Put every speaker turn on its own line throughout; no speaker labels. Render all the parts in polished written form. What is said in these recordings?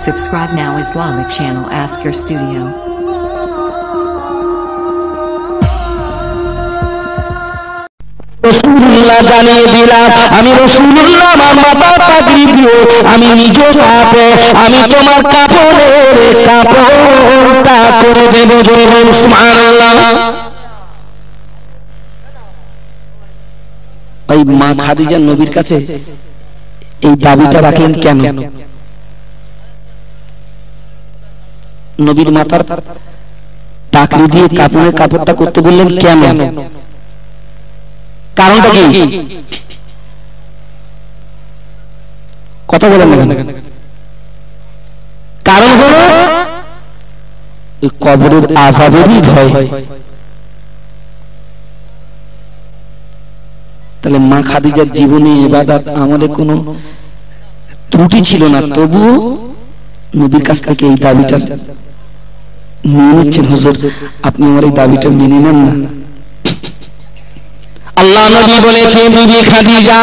Subscribe now Islamic channel Asker Studio.
রাসূলুল্লাহ জানিয়ে দিলাম আমি রাসূলুল্লাহ আমার মাথা পাগড়ি দিও আমি নিজ হাতে আমি তোমার কাপড়ের কাপড়টা করে দেব সুবহানাল্লাহ। ওই মা খাদিজা নবীর কাছে এই দাবিটা রাখলেন কেন? নবীর মাথার পাগড়ি দিয়ে কাপড়ের কাপড়টা করতে বললেন কেন? কারণটা কি? কথা বলেন না কেন? কারণ হলো ওই কবরের আযাবেরই ভয়। তাহলে মা খাদিজার জীবনে ইবাদত আমলে কোনো ত্রুটি ছিল না, তবুও নবীর কাছ থেকে এই দাবিটা নিয়ে নিচ্ছেন, হুজুর আপনি আমার এই দাবিটা মেনে নেন না। আল্লাহ নবী বলেছে বিবি খাদিজা,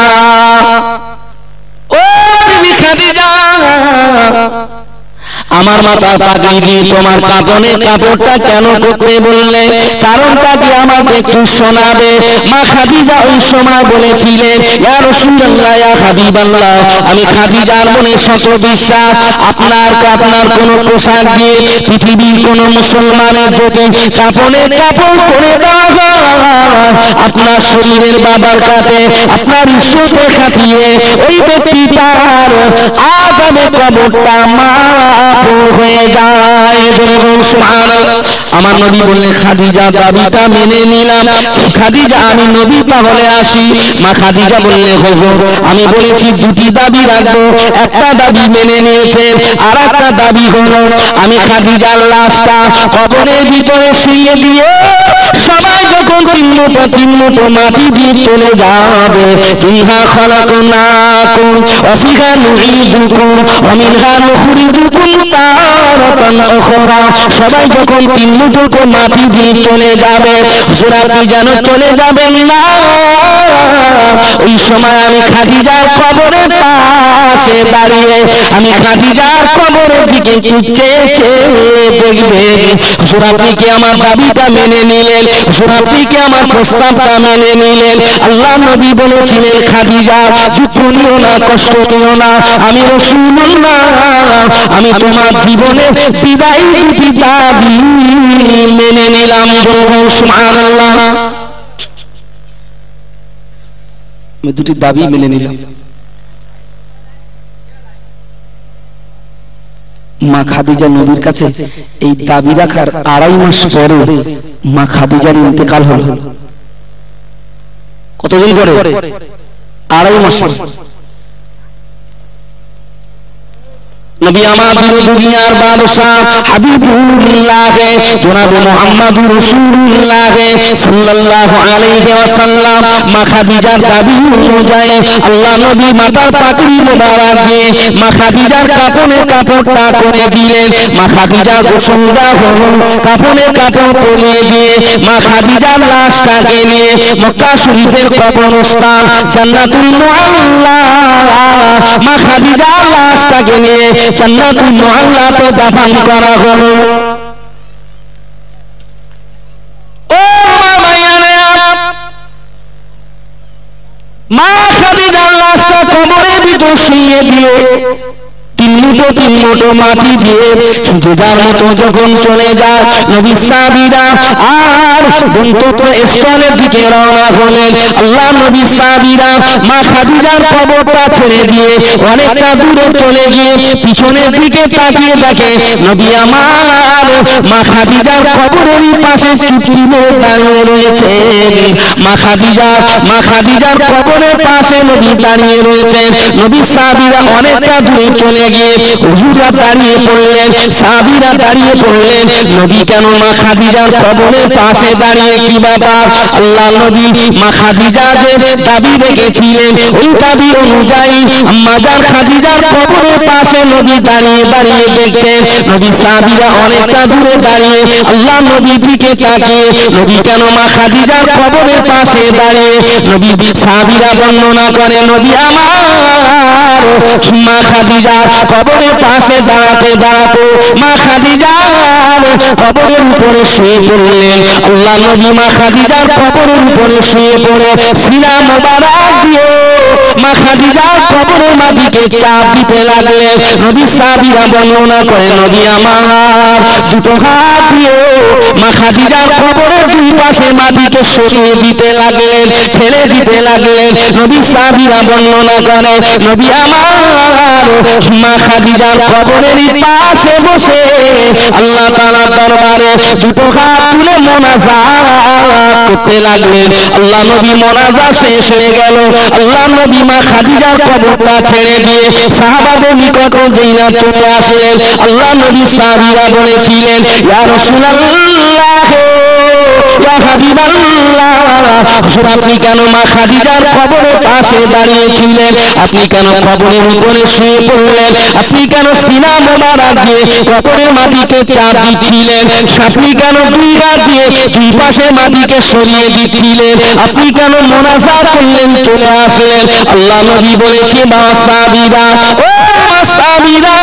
ও বিবি খাদিজা আমার মাথা পাগড়ি দিয়ে তোমার কাপড়ের কাপড়টা কেন করতে বললে? কারণটা কি আমাকে একটু শোনাবে? মা খাদিজা ওই সময় বলেছিলেন ইয়া রাসূলুল্লাহ ইয়া হাবিবাল্লাহ আমি খাদিজার মনে শত বিশ্বাস আপনার কোনো পোশাক দিয়ে পৃথিবীর কোন মুসলমানের যদি কাপড়ের কাপড় পরে দেওয়া হয় আপনার শরীরের বাবার কাছে আপনার ইজ্জতের খাতিরে ওই ব্যক্তিটার আযাবে কবরটা মাফ হয়ে যায়। সুবহানাল্লাহ। আমার নবী বললেন খাদিজা দাবিটা মেনে নিলাম। খাদিজা আমি নবী তাহলে আসি। মা খাদিজা বললেন হুজুর আমি বলেছি দুটি দাবি রাখবো, একটা দাবি মেনে নিয়েছেন আর একটা দাবি হলো আমি খাদিজার লাশটা কবরের ভিতরে শুইয়ে দিয়ে সবাই যখন তিন মুঠো মাটি দিয়ে চলে যাবে ইহা খালাকনাকুম ওয়া ফিহা নুঈদুকুম ওয়া মিনহা নুখরিজুকুম তারাতান উখরা। সবাই যখন তিন মুঠো মাটি দিয়ে চলে যাবে হুজুর আপনি যেন চলে যাবেন না। ওই সময় আমি খাদিজার কবরের পাশে দাঁড়িয়ে আমি খাদিজার কবরের দিকে চেয়ে চেয়ে দেখবেন। হুজুর আপনি কি আমার দাবিটা মেনে নিলেন? হুজুর আপনি কি আমার প্রস্তাবটা মেনে নিলেন? আল্লাহ নবী বলেছিলেন খাদিজা দুঃখ নিও না, কষ্ট নিও না, আমি রাসূলুল্লাহ আমি তোমার জীবনে বিদায়ী দুটি দাবি মেনে নিলাম। সুবহানাল্লাহ। আমি দুটি দাবি মেনে নিলাম। মা খাদিজা নবীর কাছে এই দাবি রাখার 2.5 মাস পরে মা খাদিজার ইন্তেকাল হলো। কতদিন পরে? 2.5 মাস। নবী আমাদের দুনিয়ার বাদশা হাবিবুল্লাহ জনাবে মুহাম্মদুর রাসূলুল্লাহ সাল্লাল্লাহু আলাইহি ওয়াসাল্লাম মা খাদিজার দাবি অনুযায়ী আল্লাহ নবী মাথার পাগড়ি মোবারক দিয়ে মা খাদিজার কাপড়ের কাপড়টা করে দিলেন। মা খাদিজার গোসলটা হলো কাপড়ের কাপড় পরিয়ে দিয়ে মা খাদিজার লাশটাকে নিয়ে মক্কা শরীফের কবরস্থান জান্নাতুল মুআল্লা মা খাদিজার লাশটাকে নিয়ে জান্নাতুল মুআল্লাতে দাফন করা হলো। ও মায়ারা মা খাদিজার লাশটা কবরের ভিতর শুইয়ে দিয়ে তিন মুঠো মাটি দিয়ে যে যার মতো যখন চলে যায় নবী সাহাবীরা আর গন্তব্যস্থলের দিকে রওনা হলেন। আল্লাহ নবী সাহাবীরা মা খাদিজার কবরটা ছেড়ে দিয়ে অনেকটা দূরে চলে গিয়ে পিছনের দিকে তাকিয়ে দেখে নবী আমার মা খাদিজার কবরের পাশে চুপটি মেরে দাঁড়িয়ে রয়েছে। মা খাদিজার কবরের পাশে নবী দাঁড়িয়ে রয়েছে। নবী সাহাবীরা অনেকটা দূরে চলে গিয়ে হুজুরা দাঁড়িয়ে পড়লেন, সাহাবীরা দাঁড়িয়ে পড়লেন। নবী কেন মা খাদিজার কবরের পাশে দাঁড়িয়ে? কি ব্যাপার? আল্লাহ নবী মা খাদিজা যে দাবি রেখেছিলেন ওই দাবি অনুযায়ী মাজার খাদিজার কবরের পাশে নবী দাঁড়িয়ে দাঁড়িয়ে দেখছেন। নবী সাহাবীরা অনেকটা দূরে দাঁড়িয়ে আল্লাহ নবীর দিকে তাকিয়ে নবী কেন মা খাদিজার কবরের পাশে দাঁড়িয়ে নবী সাহাবীরা বর্ণনা করে নবী আমার মা খাদিজা কবরের পাশে দাঁড়াতে দাঁড়াতে মা খাদিজার কবরের উপরে শুয়ে পড়লেন। আল্লাহ নবী মা খাদিজার কবরের উপরে শুয়ে পড়ে সিনা মোবারক দিয়ে মা খাদিজার কবরের মাটিকে চাপ দিতে লাগলেন। নবী সাহাবীরা বর্ণনা করে নবী আমার দুটো হাত দিয়ে মা খাদিজার কবরের দুই পাশে মাটিকে সরিয়ে দিতে লাগলেন, ঠেলে দিতে লাগলেন। নবী সাহাবীরা বর্ণনা করে নবী আমার মা খাদিজার কবরের পাশে বসে আল্লাহ তাআলার দরবারে দুটো হাত তুলে মোনাজাত করতে লাগলেন। আল্লাহ নবী মোনাজাত শেষ হয়ে গেল। আল্লাহ নবী মা খাদিজার কবরটা ছেড়ে দিয়ে সাহাবাদের নিকট যেইনা চলে আসলেন, আল্লাহ নবী সাহাবীরা বলেছিলেন ইয়া রাসূলুল্লাহ ইয়া হাবিবাল্লাহ, আপনি কেন মা খাদিজার কবরের পাশে দাঁড়িয়েছিলেন? আপনি কেন কবরের উপরে শুয়ে পড়লেন? আপনি কেন সিনা মোবারক দিয়ে কবরের মাটিকে চাপ দিচ্ছিলেন? আপনি কেন দুই হাত দিয়ে দুই পাশে মাটিকে সরিয়ে দিচ্ছিলেন? আপনি কেন মোনাজাত করলেন, চলে আসলেন? আল্লাহ নবী বলেছে মা সাহাবীরা, ও মা সাহাবীরা,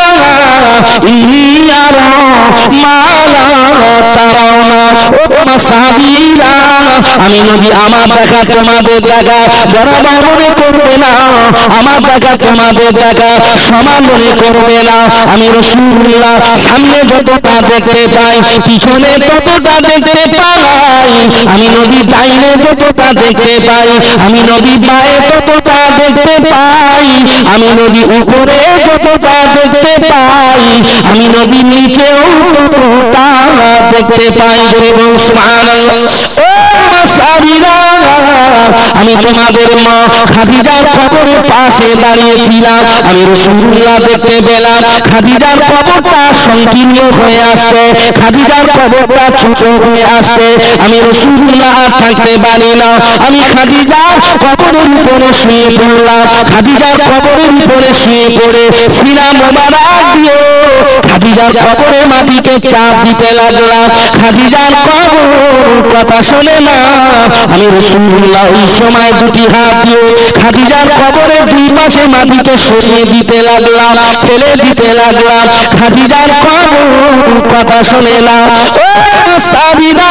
ইন্নারা মালা তারাওনা, ও মা সাহাবীরা, আমি নবী আমার দেখা তোমাদের দেখা বরাবর মনে করবে না, আমার দেখা তোমাদের দেখা সমান মনে করবে না। আমি রাসূলুল্লাহ সামনে যতটা দেখতে পাই পিছনে ততটা দেখতে পাই, আমি নবী ডাইনে যতটা দেখতে পাই, আমি নবী বায়ে ততটা দেখতে পাই, আমি নবী উপরে যতটা দেখতে পাই, আমি নবী নিচেও ততটা দেখতে পাই। সুবহানাল্লাহ। ও মা সাহাবীরা, আমি তোমাদের মা খাদিজার কবরের পাশে দাঁড়িয়েছিলাম, আমি রাসূলুল্লাহ দেখতে পেলাম খাদিজার কবরটা সংকীর্ণ হয়ে আসছে, খাদিজার কবরটা ছোট হয়ে আসছে। আমি রাসূলুল্লাহ থাকতে পারি না, আমি খাদিজার কবরের উপরে শুয়ে পড়লাম। খাদিজার কবরের উপরে শুয়ে পড়ে সিনা মোবারক দিয়ে খাদিজার কবরের মাটিকে চাপ দিতে লাগলাম। খাদিজার কবর কথা শোনে না, আমি রাসূলুল্লাহ ওই সময় দুটি হাত দিয়ে খাদিজার কবরের দুই পাশে মাটিকে সরিয়ে দিতে লাগলাম, ফেলে দিতে লাগলাম। খাদিজার কবর কথা শোনে না। ও সাহাবীরা,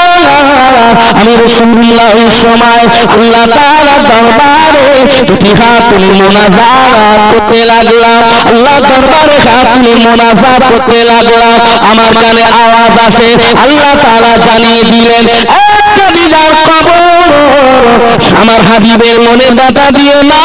আমি রাসূলুল্লাহ ওই সময় আল্লাহ তাআলার দরবারে দুটি হাত তুলে মোনাজাত করতে লাগলাম, আল্লাহ দরবারে হাত তুলে মোনাজাত করতে লাগলাম। আমার কানে আওয়াজ আসে, আল্লাহ তাআলা জানিয়ে দিলেন খাদিজার কবর আমার হাবিবের মনে ব্যথা দিও না,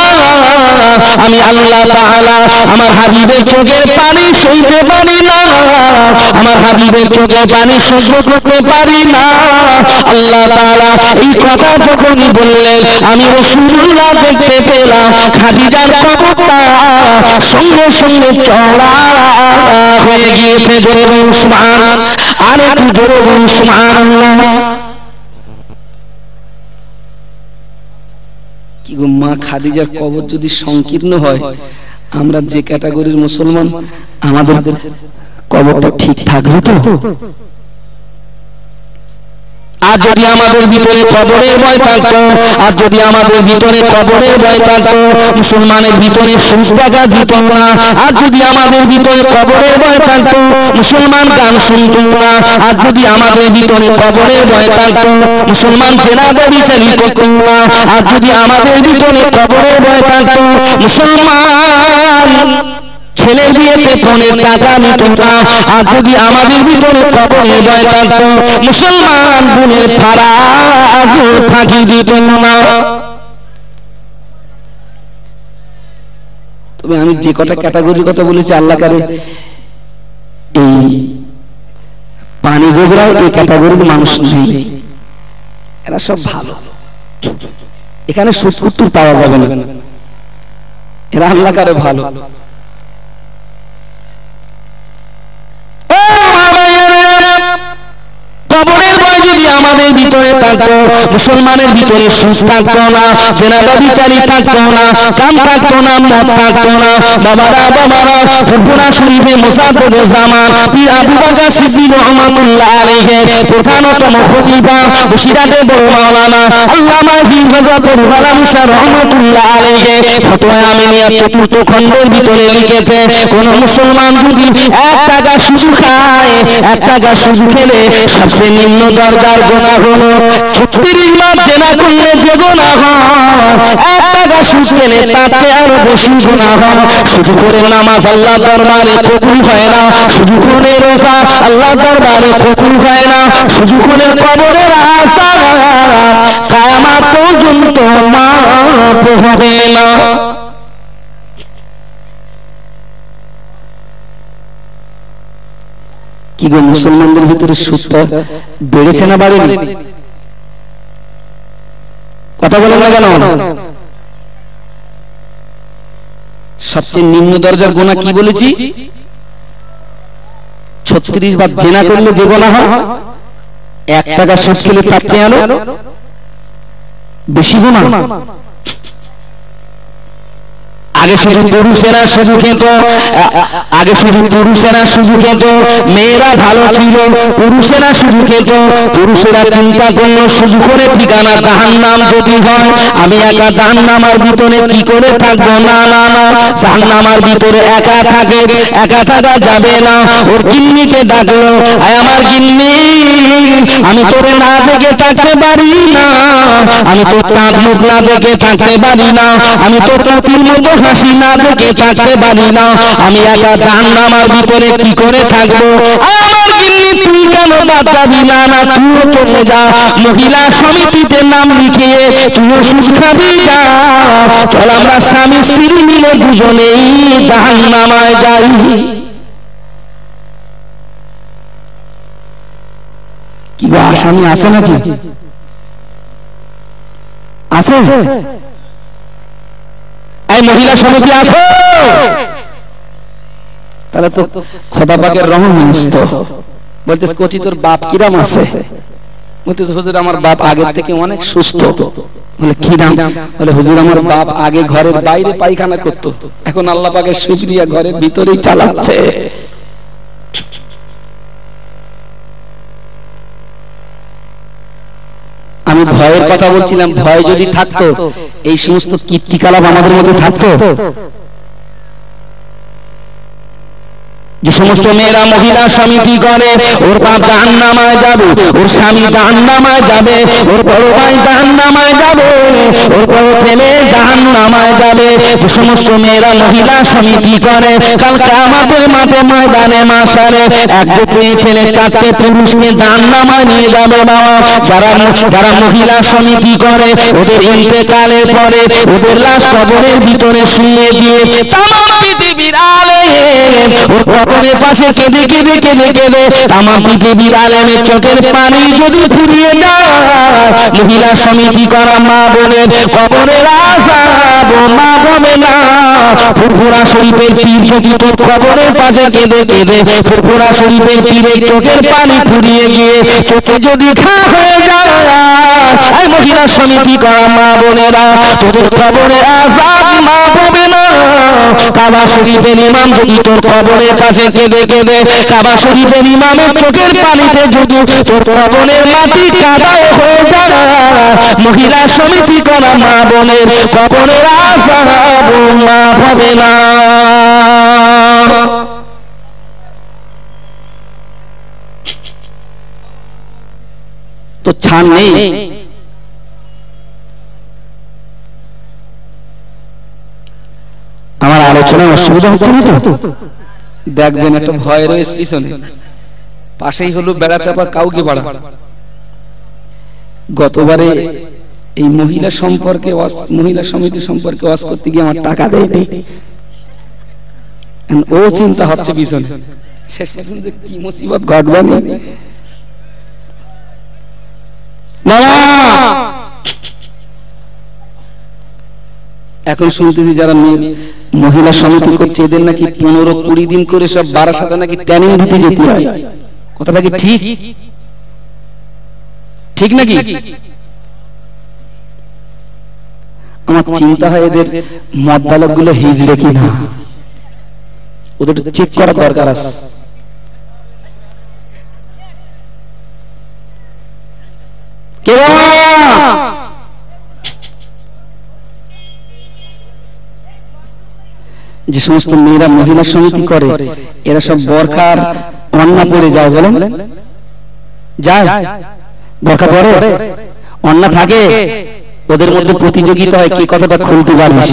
আমি আল্লাহ তাআলা আমার হাবিবের চোখের পানি সইতে পারি না, আমার হাবিবের চোখের পানি সহ্য করতে পারি না। আল্লাহ তাআলা এই কথা যখনই বললেন, আমি রাসূলুল্লাহ দেখতে পেলাম খাদিজার কবরটা সঙ্গে সঙ্গে চওড়া হয়ে গিয়েছে। জোরে বলুন সুবহান, আর একটু জোরে বলুন সুবহানাল্লাহ। কি গো, মা খাদিজার কবর যদি সংকীর্ণ হয়, আমরা যে ক্যাটাগরির মুসলমান, আমাদের কবরটা ঠিক থাকবে তো? আর যদি আমাদের ভিতরে কবরের ভয় থাকতো, আর যদি আমাদের ভিতরে কবরের ভয় থাকতো, মুসলমানের ভিতরে সুখ দেখা দিত না। আর যদি আমাদের ভিতরে কবরের ভয় থাকতো, মুসলমান গান শুনত না। আর যদি আমাদের ভিতরে কবরের ভয় থাকতো, মুসলমান জেনা ব্যভিচারী করত না। আর যদি আমাদের ভিতরে কবরের ভয় থাকতো, মুসলমান ছেলে বিয়েতে ফোনের টাকা নিত না। আর যদি আমাদের ভিতরে কবরের ভয় থাকতো, মুসলমান বোনের ফারাজ ফাঁকি দিত না। তবে আমি যে কটা ক্যাটাগরির কথা বলেছি, আল্লাহ করে এই পানি গোবরায় এই ক্যাটাগরির মানুষ নেই, এরা সব ভালো। এখানে সুৎকুত্তুর পাওয়া যাবে না, এরা আল্লাহ করে ভালো। কবরের ভয় যদি আমাদের ভিতরে থাকতো, মুসলমানের ভিতরে সুদ থাকতো না, জেনাবাবিচারী থাকতো না, কাম থাকতো না, মদ থাকতো না। বাবারা ফুরফুরা শরীফে মুসাফির জামান পীর আবু বকর সিদ্দিক রহমাতুল্লাহ আলাইহি প্রধানতম খলিফা বসিরাতে বড় মাওলানা আল্লামা হিফাজাতুল উলামা শাহ রহমাতুল্লাহ আলাইহি ফতোয়া আমিনিয়া চতুর্থ খণ্ডের ভিতরে লিখেছে, কোন মুসলমান যদি 1 টাকা সুদ খায়, 1 টাকা সুদ খেলে সবচেয়ে নিম্ন দরজার গুনাহ হলো 36 বার জেনা করলে যে গুনাহ হয়, 1 টাকা সুদ খেলে তার চেয়ে আরো বেশি গুনাহ হয়। শুধু করে নামাজ আল্লাহ দরবারে কবুল হয় না, শুধু করে রোজা আল্লাহ দরবারে কবুল হয় না, শুধু করে কবরের আশা কিয়ামত পর্যন্ত মাফ হবে না। কি গো, মুসলমানদের ভিতরে সুদটা বেড়েছে না বাড়েনি? কথা বলেন না কেন? সবচেয়ে নিম্ন দরজার গুনাহ কি বলেছি? 36 বার জেনা করলে যে গুনাহ হয়, 1 টাকা সুদ খেলে তার চেয়ে আরো বেশি গুনাহ। আগে শুধু পুরুষেরা শুধু খেত, আগে শুধু পুরুষেরা শুধু খেত, মেয়েরা ভালো ছিল, পুরুষেরা শুধু খেত, পুরুষেরা চিন্তা করলো শুধু করে ঠিকানা জাহান্নাম যদি হয় আমি একা জাহান্নামের ভিতরে কি করে থাকবো? না না না, জাহান্নামের ভিতরে একা থাকে, একা থাকা যাবে না। ওর গিন্নিকে ডাকলো, আয় আমার গিন্নি, আমি তোরে না দেখে থাকতে পারি না, আমি তোর চাঁদ মুখ না দেখে থাকতে পারি না, আমি তোর টুপির মতো হাসি না দেখে থাকতে পারি না, আমি একা জাহান্নামের ভিতরে কি করে থাকবো? আমার গিন্নি, তুই কেন বাদ যাবি? না না, তুইও চলে যা, মহিলা সমিতিতে নাম লিখিয়ে তুইও সুদ খাবি, যা চল আমরা স্বামী স্ত্রী মিলে দুজনেই জাহান্নামায় যাই। কি গো, আসামি আছে নাকি? আছে? এই মহিলা সমিতি আছে? তাহলে তো খোদা পাকের রহম মিষ্ট। বলতেছ কোচি তোর বাপ কিরাম আছে? বলতেছ হুজুর আমার বাপ আগের থেকে অনেক সুস্থ। বলে কি নাম? বলে হুজুর আমার বাপ আগে ঘরের বাইরে পায়খানা করতো, এখন আল্লাহ পাকের শুকরিয়া ঘরের ভিতরেই চালাচ্ছে। আমি ভয়ের কথা বলছিলাম, ভয় যদি থাকতো এই সমস্ত কীর্তিকলাপ আমাদের মধ্যে থাকতো? যে সমস্ত মেয়েরা মহিলা সমিতি করে, ওর বাপ জাহান্নামায় যাবে, ওর স্বামী জাহান্নামায় যাবে, ওর বড় ভাই জাহান্নামায় যাবে, ওর বড় ছেলে জাহান্নামায় যাবে। যে সমস্ত মেয়েরা মহিলা সমিতি করে, কাল কিয়ামতের মাঠে ময়দানে মাশারে এক দুই ছেলে 4টে পুরুষকে জাহান্নামায় নিয়ে যাবে। বাবা, যারা মহিলা সমিতি করে ওদের ইন্তেকালের পরে ওদের লাশ কবরের ভিতরে শুইয়ে দিয়ে তামাম পৃথিবীর আলেম ওর কবরের পাশে কেঁদে কেঁদে কেঁদে কেঁদে তামাম পৃথিবীর আলেমের চোখের পানি যদি ফুরিয়ে যায়, মহিলা সমিতি করা মা বোনের কবরের আযাব মা হবে না। ফুরফুরা শরীফের পীর যদি তোর কবরের পাশে কেঁদে কেঁদে ফুরফুরা শরীফের পীরের চোখের পানি ফুরিয়ে গিয়ে চোখে যদি খা হয়ে যায়, এই মহিলা সমিতি করা মা বোনেরা তোদের কবরের আযাব মা হবে না। কাবা শরীফের ইমাম যদি তোর কবরের পাশে কেঁদে কেঁদে কাবা শরীফের ইমামের চোখের পানিতে যদি তোর কবরের মাটি কাদায় হয়ে যায়, মহিলা সমিতি করা মা বোনের কবরের আযাব মাফ হবে না। তো ছাড় নেই। আমার আলোচনায় অসুবিধা হচ্ছে না তো? দেখবেন একটা ভয় রয়েছে পিছনে, পাশেই হলো বেড়াচাপা কাউকে পাড়া। গতবারে এই মহিলা সম্পর্কে মহিলা সমিতি সম্পর্কে ওয়াজ করতে গিয়ে আমার টাকা দেয়নি, ও চিন্তা হচ্ছে পিছনে শেষ পর্যন্ত কি মুসিবত ঘটবে না। এখন শুনতেছি যারা মহিলা সমিতি করছে এদের নাকি 15-20 দিন করে সব বারাসাতে নাকি ট্রেনিং দিতে যেতে হয়। কথাটা কি ঠিক? ঠিক নাকি? আমার চিন্তা হয় এদের মদ্দালক গুলো হিজড়ে কিনা, ওদের চেক করার দরকার আছে। যে সমস্ত মেয়েরা মহিলা সমিতি করে এরা সব বরখার অন্না পরে যায়, বলেন যায়? বরখা পরে অন্না থাকে, ওদের মধ্যে প্রতিযোগিতা হয় কে কতটা খুলতে পারবে।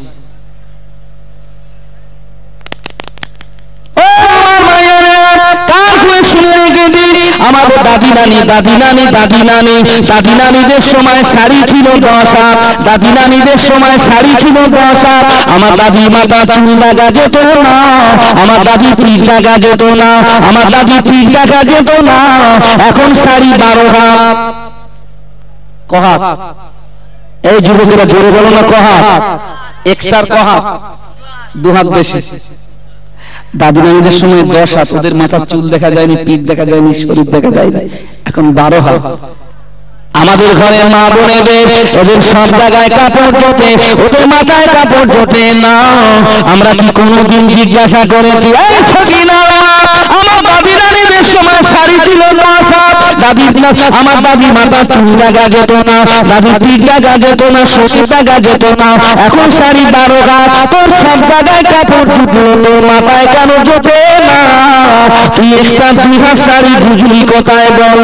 আমাদের দাদি নানি দাদি নানি দাদি নানি দাদি নানিদের সময় শাড়ি ছিল 10 হাত, দাদি নানিদের সময় শাড়ি ছিল 10 হাত। আমার দাদি মাথা চুল লাগা যেত না, আমার দাদি পিঠ লাগা যেত না, আমার দাদি পিঠ লাগা যেত না। এখন শাড়ি 12 হাত। কহাত? এই যুবকেরা জোরে বলো না কহাত। এক্সট্রা কহাত 2 হাত বেশি। দাদি নানিদের সময় 10 হাত, ওদের মাথার চুল দেখা যায়নি, পিঠ দেখা যায়নি, শরীর দেখা যায়নি, এখন 12 হাত। আমাদের ঘরে মা বোনেদের ওদের সব জায়গায় কাপড় জোটে, ওদের মাথায় কাপড় জোটে না। আমরা কি কোনোদিন জিজ্ঞাসা করেছি আমার দাদি নানিদের সময় শাড়ি ছিল 10 হাত, আমার দাদি মাথা চুল লাগা যেত না, দাদি পিঠ লাগা যেত না, শরীর লাগা যেত না, এখন শাড়ি 12 হাত। তোর সব জায়গায় কাপড় জুটলো, তোর মাথায় কেন জোটে না? তুই এক্সট্রা 2 হাত শাড়ি বুঝলি কোথায় বল?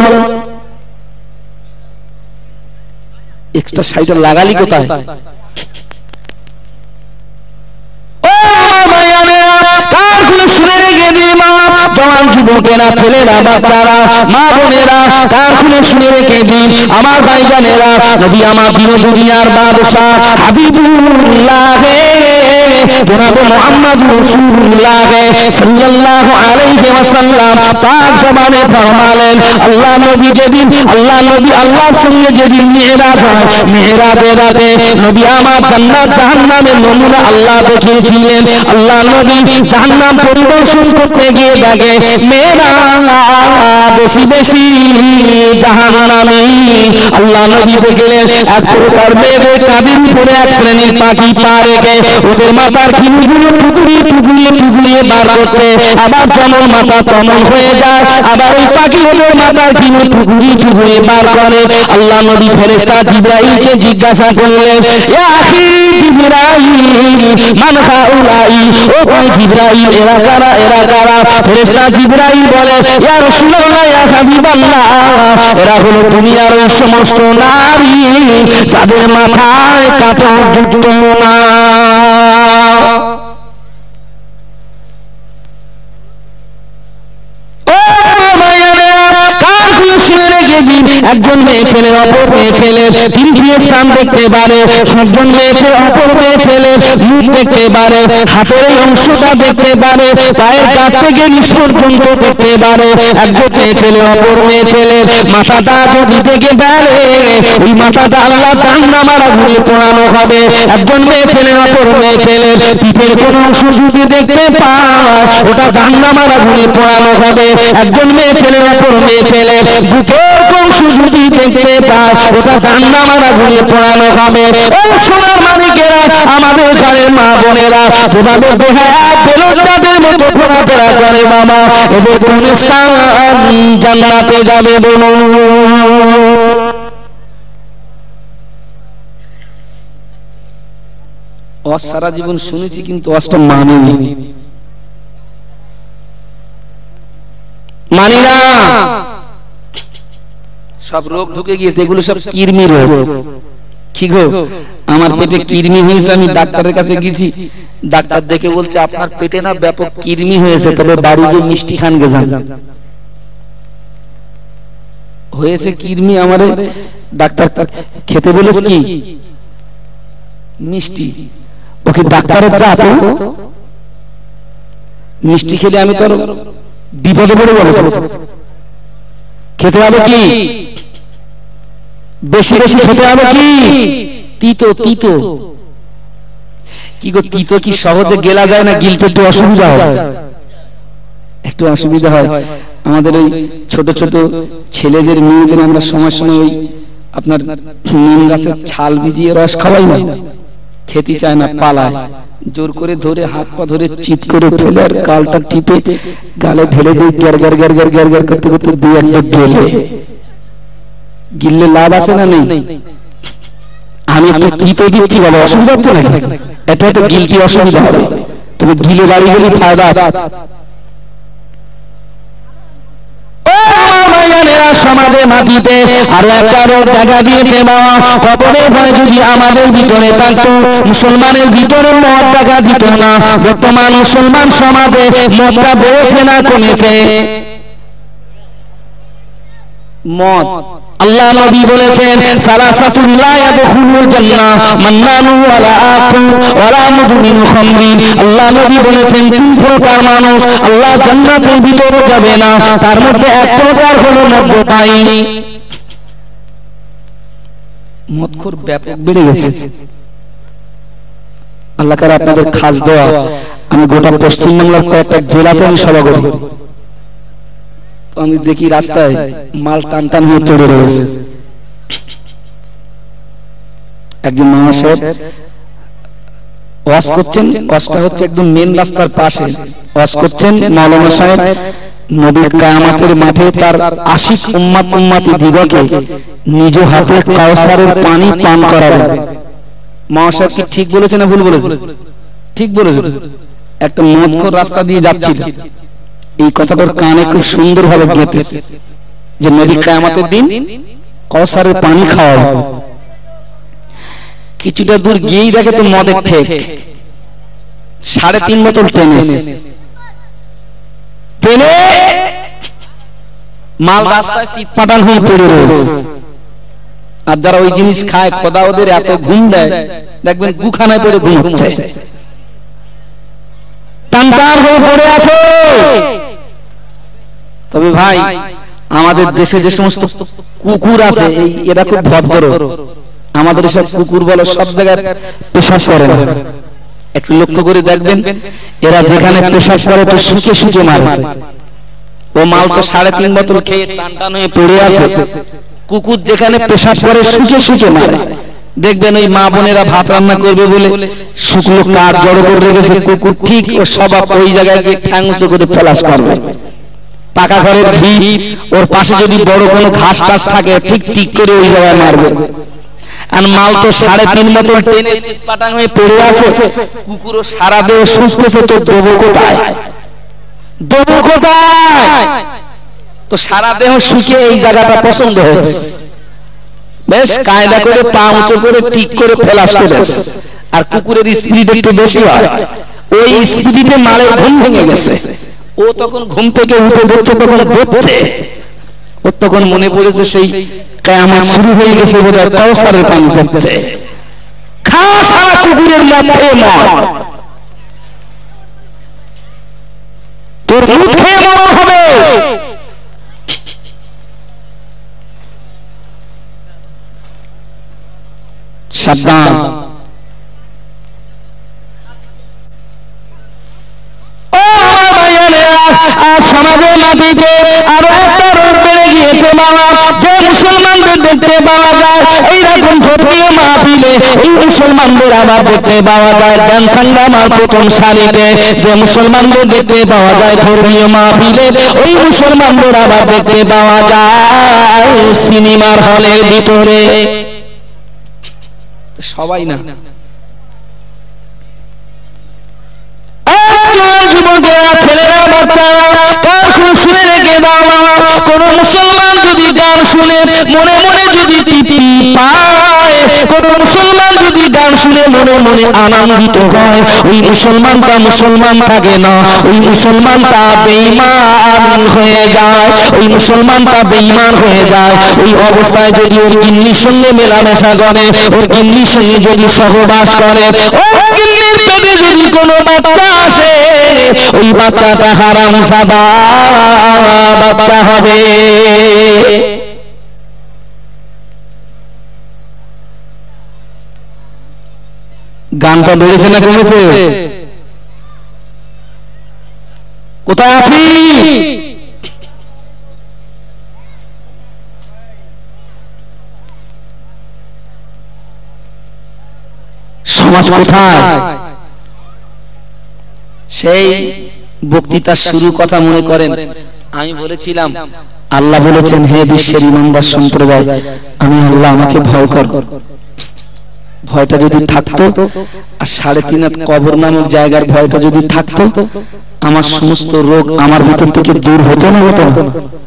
এক্সট্রা শাড়িটা লাগালি কোথায়? শুনে রেখে দিই মা, জওয়ান যুবকেরা, ছেলেরা, বাচ্চারা, মা বোনেরা, কান খুলে শুনে রেখে দিন আমার ভাইজানেরা, নবী আমার দুনিয়ার বাদশা হাবিবুল্লাহ জনাব মুহাম্মদ রাসূলুল্লাহ সাল্লাল্লাহু আলাইহি ওয়াসাল্লাম পাক জবানে ফরমালেন, আল্লাহ নবী যেদিন আল্লাহর সঙ্গে যেদিন মিরাজ হয়, মিরাজের রাতে নবী আমার জান্নাত জাহান্নামের নমুনা আল্লাহ দেখিয়েছিলেন। আল্লাহ নবী জাহান্নাম পরিদর্শন করতে গিয়ে দেখে মেয়েরা বেশি বেশি জাহান্নামী। আল্লাহ নবী দেখলেন এক প্রকার মেয়েদের কাঁধের উপরে এক শ্রেণীর পাখি পা রেখে ওদের মাথার খিলগুলো টুকরিয়ে বার করছে। আবার যেমন মাথা তেমন হয়ে যায়, আবার ওই পাখি ওদের মাথার খিল টুকরিয়ে বার করে। আল্লাহ নবী ফেরেশতা জিবরাইলকে জিজ্ঞাসা করলেন, ইয়া আখি জিবরাইল মান হাউলাই, ও ভাই জিবরাইল এরা কারা, এরা কারা? ফেরেশতা জিবরাইল বলে, ইয়া রাসূলুল্লাহ, ইয়া হাবিবাল্লাহ, এরা হলো দুনিয়ার ওই সমস্ত নারী যাদের মাথায় কাপড় জুটতো না। একজন মেয়ে ছেলে অপর মেয়ে ছেলে তৃতীয় স্থান দেখতে পারে, একজন মেয়ে ছেলে অপর মেয়ে ছেলে মুখ দেখতে পারে, হাতের অংশটা দেখতে পারে, পায়ের কাছ থেকে নিচ পর্যন্ত দেখতে পারে। একজন মেয়ে ছেলে অপর মেয়ে ছেলে মাথাটা যদি দেখে ফেলে, ওই মাথাটা আল্লাহ জাহান্নামের আগুনে পোড়ানো হবে। একজন মেয়ে ছেলে অপর মেয়ে ছেলে পিঠের কোন অংশ যদি দেখতে পায়, ওটা জাহান্নামের আগুনে পোড়ানো হবে। একজন মেয়ে ছেলে অপর মেয়ে ছেলে বুকের অংশ যদি দেখতে পায়, ওটা জাহান্নামের আগুনে পোড়ানো হবে। ও সোনার মানিকেরা, আমাদের ঘরের মা বোনেরা যেভাবে বেহায়া বেলুনদের মতো ঘোরাফেরা করে মামা, এদের কোন স্থান জান্নাতে যাবে বলুন? সারা জীবন শুনেছি কিন্তু অষ্ট মানিনি, মানি না। সব রোগ ঢুকে গিয়েছে, এগুলো সব কৃমি রোগ। কি গো, আমার পেটে কৃমি হয়েছে, আমি ডাক্তারের কাছে গেছি, ডাক্তার দেখে বলছে আপনার পেটে না ব্যাপক কৃমি হয়েছে, তবে বাড়ি গিয়ে মিষ্টি খান গে যান। হয়েছে কৃমি, আমারে ডাক্তার খেতে বলেছে কি মিষ্টি। ওকে ডাক্তারের যা তো মিষ্টি খেলে আমি তোর বিপদে পড়ে যাবো। খেতে হবে কি বেশি বেশি খেতে হবে কি তিতো। তিতো কি গো, তিতো কি সহজে গেলা যায় না? গিলতে একটু অসুবিধা হয়, একটু অসুবিধা হয়। আমাদের ওই ছোট ছোট ছেলেদের মেয়েদের আমরা সময় সময় ওই আপনার নিম গাছের ছাল ভিজিয়ে রস খাওয়াই না, খেতে চায় না, পালায়, জোর করে ধরে হাত পা ধরে চিৎ করে ফেলে আর গালটা টিপে গালে ঢেলে দিয়ে গ্যার গ্যার গ্যার গ্যার গ্যার গ্যার করতে করতে দুই একবার গেলে গিললে লাভ আছে না নেই? আমি একটু টিপে দিচ্ছি বলো, অসুবিধা হচ্ছে নাকি? এটা তো গিলতে অসুবিধা হবে, তবে গিলে বাড়ি গেলে ফায়দা আছে। সমাজে মাটিতে আরো একটা রোগ দেখা দিয়েছে বাবা, কবরের ভয় যদি আমাদের ভিতরে থাকতো, মুসলমানের ভিতরে মদ দেখা দিত না। বর্তমান মুসলমান সমাজে মদটা বেড়েছে না কমেছে? মদ, আল্লাহ নবী বলেছেন সালাসাতুন লা ইয়াদখুলুল জান্নাহ মান্নানু ওয়ালা আকুল ওয়ালা মুদমিন খামরি। আল্লাহ নবী বলেছেন তিন প্রকার মানুষ আল্লাহ জান্নাতের ভিতরে যাবে না, তার মধ্যে এক প্রকার হলো মদ্যপায়ী। মদখোর ব্যাপক বেড়ে গেছে। আল্লাহ করে আপনাদের খাস দোয়া, আমি গোটা পশ্চিমবাংলার কয়েকটা জেলাতে আমি সভা করি, আমি দেখি রাস্তায় মাল টান টান হয়ে পড়ে রয়েছে। একজন মামা সাহেব ওয়াজ করছেন, ওয়াজটা হচ্ছে একদম মেন রাস্তার পাশে ওয়াজ করছেন। মাওলানা সাহেব নবীর কিয়ামতের মাঠে তার আশিক উম্মত উম্মতি দিগকে নিজ হাতে কাউসারের পানি পান করাবেন। মামা সাহেব কি ঠিক বলেছে না ভুল বলেছে? ঠিক বলেছে। একটা মদখোর রাস্তা দিয়ে যাচ্ছিল, এই কথাটার কানে খুব সুন্দর ভাবে গেঁথেছে যে নবী কিয়ামতের দিন কাউসারের পানি খাওয়াবে। কিছুটা দূর গিয়েই দেখে তো মদের ঠেক, 3.5 বোতল টেনেছে, টেনে মাল রাস্তায় চিৎপাটান হয়ে পড়ে রয়েছে। আর যারা ওই জিনিস খায় খোদা ওদের এত ঘুম দেয়, দেখবেন গুখানায় পড়ে ঘুম হচ্ছে, টান টান হয়ে পড়ে আছে। তবে ভাই আমাদের দেশে যে সমস্ত কুকুর আছে এরা খুব ভদ্র। আমাদের সব কুকুর বলো সব জায়গায় পেশাব করে না, একটু লক্ষ্য করে দেখবেন এরা যেখানে পেশাব করে তো শুকে শুকে মারে। ও মাল তো 3.5 বোতল খেয়ে টান টান হয়ে পড়ে আছে, কুকুর যেখানে পেশাব করে শুকে শুকে মারে। দেখবেন ওই মা বোনেরা ভাত রান্না করবে বলে শুকনো কাঠ জড়ো করে রেখেছে, কুকুর ঠিক ও স্বভাব ওই জায়গায় গিয়ে ঠ্যাং উঁচু করে ফেলাস করবে। পাকা ঘরের ভিড়, ওর পাশে যদি বড় কোনো ঘাস টাস থাকে ঠিক ঠিক করে ওই জায়গায় মারবে। আর মাল তো 3.5 বোতল টেনে পাটাং হয়ে পড়ে আছে, কুকুরও সারা দেহ শুষতেছে, তো দেবো কোথায়? দেবো কোথায়? তো সারা দেহ শুকিয়ে এই জায়গাটা পছন্দ হয়েছে, বেশ কায়দা করে পা উঁচু করে ঠিক করে ফেলাস করেছে। আর কুকুরের স্পিড একটু বেশি হয়, ওই স্পিডে মালের ঘুম ভেঙে গেছে। ও তখন ঘুম থেকে উঠে বলছে, তখন বলছে ও তখন মনে পড়েছে সেই কিয়ামত শুরু হয়ে গেছে, বোধহয় কাউসারের পানি পড়ছে। খা সারা কুকুরের মুখে মর, তোর মুখে মর হবে। সাবধান। সমাজের মাটিতে আরো একটা রোগ বেড়ে গিয়েছে বাবা, যে মুসলমানদের দেখতে পাওয়া যায় এইরকম ধর্মীয় মাহফিলে, এই মুসলমানদের আবার দেখতে পাওয়া যায় গান সাঙ্গামার প্রথম সারিতে। যে মুসলমানদের দেখতে পাওয়া যায় ধর্মীয় মাহফিলে, ওই মুসলমানদের আবার দেখতে পাওয়া যায় সিনেমার হলের ভিতরে। সবাই না, যুবকেরা, ছেলেরা, বাচ্চারা গান শুনে রেখে বাবা, কোন মুসলমান যদি গান শুনে মনে মনে যদি তৃপ্তি পায়, কোন মুসলমান যদি গান শুনে মনে মনে আনন্দিত হয়, ওই মুসলমানটা মুসলমান থাকে না, ওই মুসলমানটা বেঈমান হয়ে যায়, ওই মুসলমানটা বেঈমান হয়ে যায়। ওই অবস্থায় যদি ওর গিন্নির সঙ্গে মেলামেশা করে, ওর গিন্নির সঙ্গে যদি সহবাস করে, ওর গিন্নির পেটে যদি কোনো বাচ্চা আসে, ওই বাচ্চাটা হারামজাদা বাচ্চা হবে। গানটা বেড়েছে না কমেছে? কোথায় আছি? সমাজ কোথায়? সেই বক্তৃতার শুরু কথা মনে করেন, আমি বলেছিলাম আল্লাহ বলেছেন, হে বিশ্বের ইমানদার সম্প্রদায়, আমি আল্লাহ, আমাকে ভয় কর। ভয়টা যদি থাকতো, আর 3.5 হাত কবর নামক জায়গার ভয়টা যদি থাকতো, আমার সমস্ত রোগ আমার ভিতর থেকে দূর হতো না, হতো না?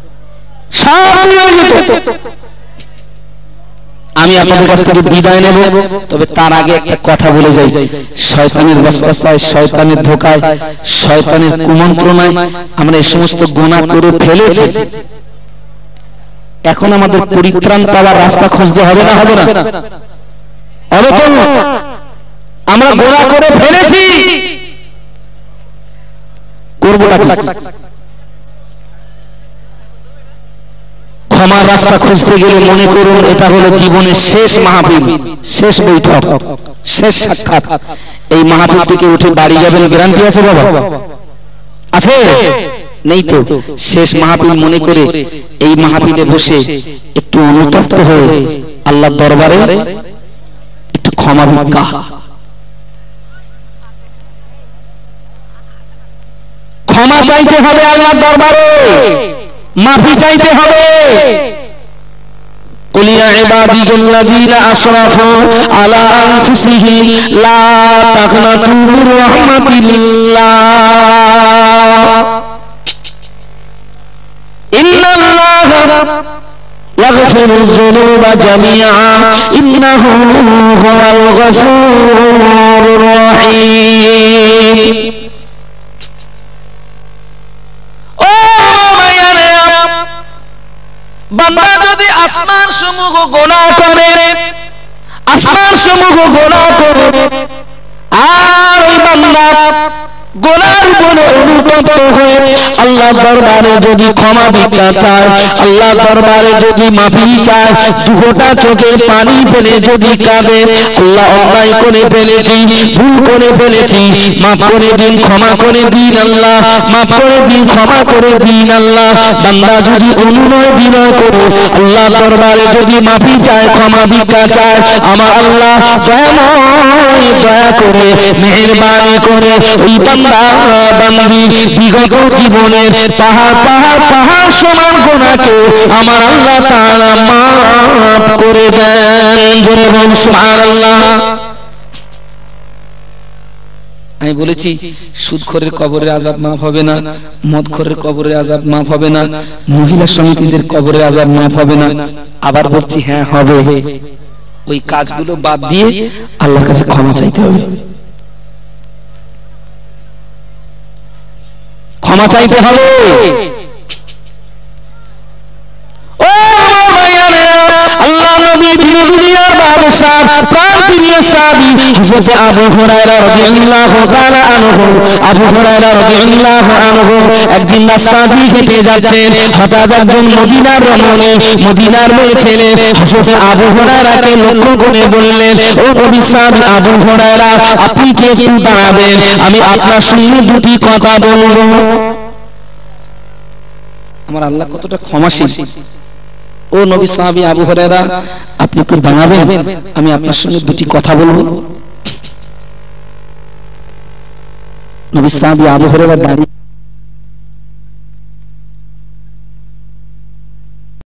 আমি আপনাদের কাছ থেকে বিদায় নেব, তবে তার আগে একটা কথা বলে যাই। শয়তানের ওয়াসওয়াসায়, শয়তানের ধোঁকায়, শয়তানের কুমন্ত্রণায় আমরা এই সমস্ত গুনাহ করে ফেলেছি। এখন আমাদের পরিত্রাণ পাওয়ার রাস্তা খুঁজতে হবে না? হবে না? হবে তো? আমরা গুনাহ করে ফেলেছি, করবোটা কি? ক্ষমার রাস্তা খুঁজতে গেলে মনে করুন এটা হলো জীবনের শেষ মাহফিল, শেষ বৈঠক, শেষ সাক্ষাৎ। এই মাহফিল থেকে উঠে বাড়ি যাবেন, গ্যারান্টি আছে বাবা? আছে? নেই তো। শেষ মাহফিল মনে করে এই মাহফিলে বসে একটু অনুতপ্ত হয়ে আল্লাহর দরবারে একটু ক্ষমা ভিক্ষা, ক্ষমা চাইতে হবে আল্লাহর দরবারে, মাফি চাইতে হবে। কুল ইয়া ইবাদিয়াল্লাযীনা আসরাফু আলা আনফুসিহিম লা তাকনাতু মির রাহমাতিল্লাহ ইন্নাল্লাহা ইয়াগফিরুয যুনুবা জামিআ ইন্নাহু হুয়াল গফুরুর রহিম। বান্দা যদি আসমান সমূহ গুনাহ করে, আসমান সমূহ গুনাহ করে, আর ওই বান্দা গুনাহর উপরে অনুতপ্ত হয়ে আল্লাহ দরবারে যদি ক্ষমা ভিক্ষা চায়, আল্লাহ দরবারে যদি মাফি চায়, দুটা চোখে পানি ফেলে যদি কাঁদে, আল্লাহ অন্যায় করে ফেলেছি, ভুল করে ফেলেছি, মাফ করে দিন, ক্ষমা করে দিন আল্লাহ, মাফ করে দিন, ক্ষমা করে দিন আল্লাহ। বান্দা যদি অনুনয় বিনয় করে আল্লাহ দরবারে যদি মাফি চায়, ক্ষমা ভিক্ষা চায়, আমার আল্লাহ দয়াময় দয়া করে মেহেরবানি করে ওই বান্দা বান্দি বিগত জীবনের পাহাড় পাহাড় পাহাড় সমান গুনাহকে আমার আল্লাহ তাআলা মাফ করে দেন। জোরে বলুন সুবহানাল্লাহ। আমি বলেছি সুদখোরের কবরের আযাব মাফ হবে না, মদখোরের কবরের আযাব মাফ হবে না, মহিলা সমিতিদের কবরের আযাব মাফ হবে না। আবার বলছি হ্যাঁ হবে। ওই কাজগুলো বাদ দিয়ে আল্লাহর কাছে ক্ষমা চাইতে হবে, ক্ষমা চাইতে হবে। ও আল্লাহ নবী দুনিয়ার বাদশাহ প্রাণপ্রিয় সাহাবী হযরত আবু হুরায়রা রাদিয়াল্লাহু তাআলা আনহু, আবু হুরায়রা রাদিয়াল্লাহু আনহু একদিন রাস্তা দিয়ে হেঁটে যাচ্ছেন, হঠাৎ একজন মদিনার রমণী, মদিনার মেয়ে ছেলে হযরত আবু হুরায়রাকে লক্ষ্য করে বললেন, ও নবী সাহাবী আবু হুরায়রা, আপনি কি একটু দাঁড়াবেন, আমি আপনার সঙ্গে দুটি কথা বলবো। আমার আল্লাহ কতটা ক্ষমাশীল। ও নবী সাহাবী আবু হুরায়রা, আপনি একটু দাঁড়াবেন, আমি আপনার সঙ্গে দুটি কথা বলবো। নবী সাহাবী আবু হুরায়রা দাঁড়িয়ে